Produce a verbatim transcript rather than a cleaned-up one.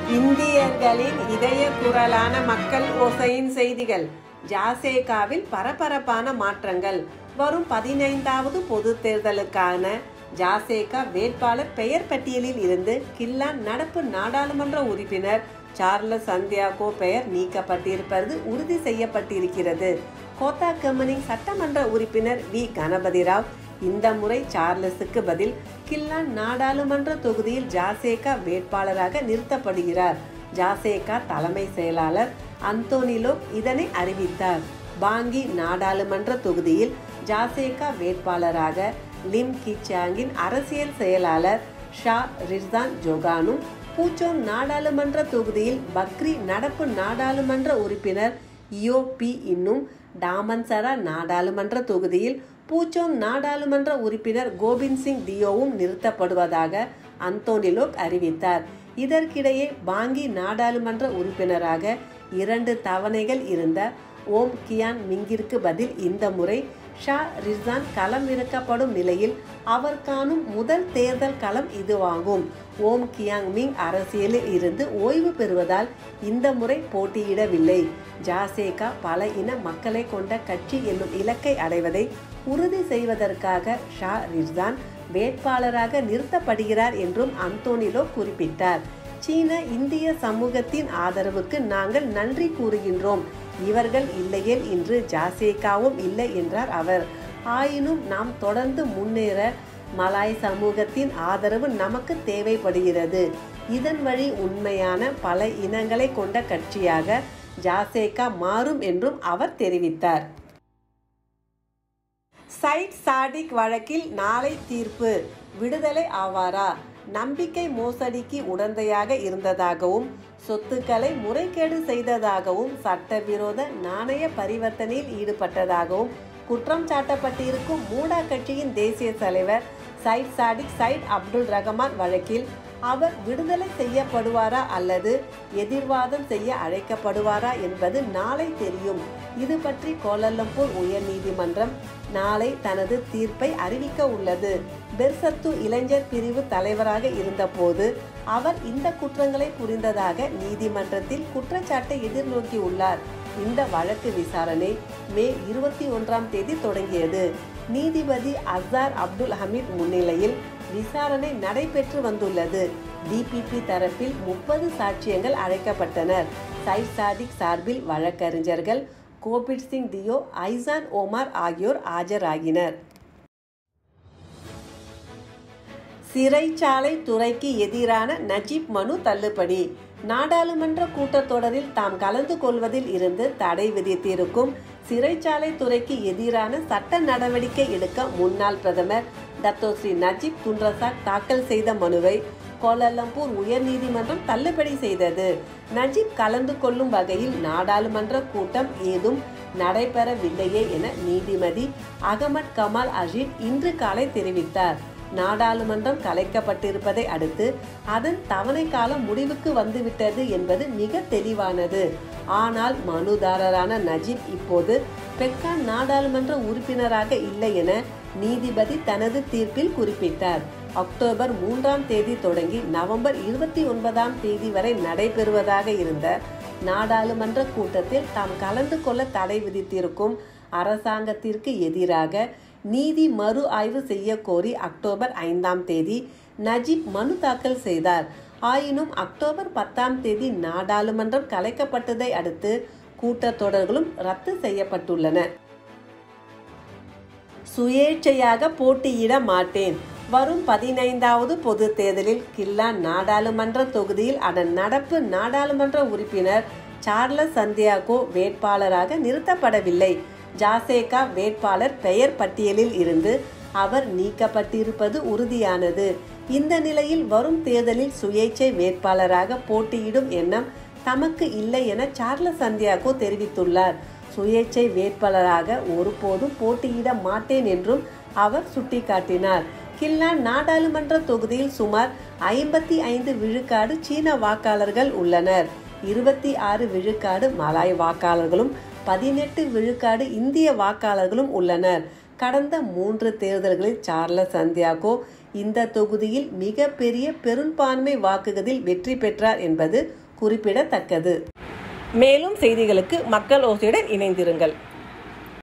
இந்தியர்களின் இதய குரலான மக்கள் ஓசையின் செய்திகள். ஜாசேகாவில் பரபரப்பான மாற்றங்கள். வரும் பதினைந்தாவது பொது தேர்தலுக்கான ஜாசேகா வேட்பாளர் பெயர் பட்டியலில் இருந்து கில்லான் நடப்பு நாடாளுமன்ற உறுப்பினர் சார்லஸ் சந்தியாகோ பெயர் நீக்கப்பட்டிருப்பது உறுதி செய்யப்பட்டிருக்கிறது. கோத்தாகம்மனின் சட்டமன்ற உறுப்பினர் வி கணபதி ராவ் இந்த முறை சார்லஸுக்கு பதில் கில்லான் நாடாளுமன்ற தொகுதியில் ஜாசேகா வேட்பாளராக நிறுத்தப்படுகிறார். ஜாசேகா தலைமை செயலாளர் அந்தோனி லோக் இதனை அறிவித்தார். பாங்கி நாடாளுமன்ற தொகுதியில் ஜாசேகா வேட்பாளராக லிம் கிச்சாங்கின் அரசியல் செயலாளர் ஷா ரிஸ்தான் ஜோகானும், பூச்சோங் நாடாளுமன்ற தொகுதியில் பக்ரி நடப்பு நாடாளுமன்ற உறுப்பினர் இயோ பி இன்னும், டாமன்சரா நாடாளுமன்ற தொகுதியில் பூச்சோங் நாடாளுமன்ற உறுப்பினர் கோபிந்த் சிங் தியோவும் நிறுத்தப்படுவதாக அந்தோனி லோக் அறிவித்தார். இதற்கிடையே பாங்கி நாடாளுமன்ற உறுப்பினராக இரண்டு தவணைகள் இருந்த ஓம் கியான் மிங்கிற்கு பதில் இந்த முறை ஷா ரிஸ்தான் களம் இறக்கப்படும் நிலையில் அவர் காணும் முதல் தேர்தல் களம் இதுவாகும். ஓம் கியாங் மிங் அரசியலில் இருந்து ஓய்வு பெறுவதால் இந்த முறை போட்டியிடவில்லை. ஜாசேகா பல இன மக்களை கொண்ட கட்சி என்னும் இலக்கை அடைவதை உறுதி செய்வதற்காக ஷா ரிஸ்தான் வேட்பாளராக நிறுத்தப்படுகிறார் என்றும் அந்தோனி லோக் குறிப்பிட்டார். சீன இந்திய சமூகத்தின் ஆதரவுக்கு நாங்கள் நன்றி கூறுகின்றோம். இவர்கள் இல்லையேல் இன்று ஜாசேகாவும் இல்லை என்றார் அவர். ஆயினும் நாம் தொடர்ந்து முன்னேற மலாய் சமூகத்தின் ஆதரவு நமக்கு தேவைப்படுகிறது. இதன் வழி உண்மையான பல இனங்களை கொண்ட கட்சியாக ஜாசேகா மாறும் என்றும் அவர் தெரிவித்தார். சைட் சாடிக் வழக்கில் நாளை தீர்ப்பு. விடுதலை ஆவாரா? நம்பிக்கை மோசடிக்கு உடந்தையாக இருந்ததாகவும் சொத்துக்களை முறைகேடு செய்ததாகவும் சட்டவிரோத நாணய பரிவர்த்தனையில் ஈடுபட்டதாகவும் குற்றம் சாட்டப்பட்டிருக்கும் மூடா கட்சியின் தேசிய தலைவர் Syed Saddiq Syed Abdul Rahman வழக்கில் அவர் விடுதலை செய்யப்படுவாரா அல்லது எதிர்வாதம் செய்ய அழைக்கப்படுவாரா என்பது நாளை தெரியும். இது பற்றி கோலாலம்பூர் உயர் நீதிமன்றம் நாளை தனது தீர்ப்பை அறிவிக்க உள்ளது. பெர்சத்து இளைஞர் பிரிவு தலைவராக இருந்தபோது அவர் இந்த குற்றங்களை புரிந்ததாக நீதிமன்றத்தில் குற்றச்சாட்டை எதிர்நோக்கியுள்ளார். இந்த வழக்கு விசாரணை மே இருபத்தி ஒன்றாம் தேதி தொடங்கியது. நீதிபதி அசார் அப்துல் ஹமீத் முன்னிலையில் விசாரணை நடைபெற்று வந்துள்ளது. டிபிபி தரப்பில் முப்பது சாட்சியங்கள் அழைக்கப்பட்டனர். சைட் சாடிக் சார்பில் வழக்கறிஞர்கள் கோபிந்த் சிங் தியோ, ஐசான் ஓமார் ஆகியோர் ஆஜராகினர். சிறைச்சாலை துறைக்கு எதிரான நஜீப் மனு தள்ளுபடி. நாடாளுமன்ற கூட்டத்தொடரில் தாம் கலந்து கொள்வதில் இருந்து தடை விதித்திருக்கும் சிறைச்சாலை துறைக்கு எதிரான சட்ட நடவடிக்கை எடுக்க முன்னாள் பிரதமர் டத்தோஸ்ரீ நஜீப் துன்ரசாக் தாக்கல் செய்த மனுவை கோலாலம்பூர் உயர் நீதிமன்றம் தள்ளுபடி செய்தது. நஜீப் கலந்து கொள்ளும் வகையில் நாடாளுமன்ற கூட்டம் ஏதும் நடைபெறவில்லையே என நீதிபதி அகமட் கமால் அஜீத் இன்று காலை தெரிவித்தார். நாடாளுமன்றம் கலைக்கப்பட்டிருப்பதை அடுத்து அதன் தவணை காலம் முடிவுக்கு வந்துவிட்டது என்பது மிக தெளிவானது. ஆனால் மனுதாரரான நஜீப் இப்போது பெக்கான் நாடாளுமன்ற உறுப்பினராக இல்லை என நீதிபதி தனது தீர்ப்பில் குறிப்பிட்டார். அக்டோபர் மூன்றாம் தேதி தொடங்கி நவம்பர் இருபத்தி ஒன்பதாம் தேதி வரை நடைபெறுவதாக இருந்த நாடாளுமன்ற கூட்டத்தில் தாம் கலந்து கொள்ள தடை விதித்திருக்கும் அரசாங்கத்திற்கு எதிராக நீதி மறு ஆய்வு செய்ய கோரி அக்டோபர் ஐந்தாம் தேதி நஜீப் மனு தாக்கல் செய்தார். ஆயினும் அக்டோபர் பத்தாம் தேதி நாடாளுமன்றம் கலைக்கப்பட்டதை அடுத்து கூட்டத்தொடர்களும் ரத்து செய்யப்பட்டுள்ளன. சுயேட்சையாக போட்டியிட மாட்டேன். வரும் பதினைந்தாவது பொது தேர்தலில் கில்லான் நாடாளுமன்ற தொகுதியில் அதன் நடப்பு நாடாளுமன்ற உறுப்பினர் சார்லஸ் சந்தியாகோ வேட்பாளராக நிறுத்தப்படவில்லை. ஜாசேகா வேட்பாளர் பெயர் பட்டியலில் இருந்து அவர் நீக்கப்பட்டிருப்பது உறுதியானது. இந்த நிலையில் வரும் தேர்தலில் சுயேட்சை வேட்பாளராக போட்டியிடும் எண்ணம் தமக்கு இல்லை என சார்லஸ் சந்தியாகோ தெரிவித்துள்ளார். சுயேட்சை வேட்பாளராக ஒருபோதும் போட்டியிட மாட்டேன் என்றும் அவர் சுட்டிக்காட்டினார். கில்லான் நாடாளுமன்ற தொகுதியில் சுமார் ஐம்பத்தி ஐந்து விழுக்காடு சீன வாக்காளர்கள் உள்ளனர். இருபத்தி ஆறு விழுக்காடு மலாய் வாக்காளர்களும் பதினெட்டு விழுக்காடு இந்திய வாக்காளர்களும் உள்ளனர். கடந்த மூன்று தேர்தல்களில் சார்லஸ் சந்தியாகோ இந்த தொகுதியில் மிக பெரிய பெரும்பான்மை வாக்குகளில் வெற்றி பெற்றார் என்பது குறிப்பிடத்தக்கது. மேலும் செய்திகளுக்கு மக்கள் ஓசையுடன் இணைந்திருங்கள்.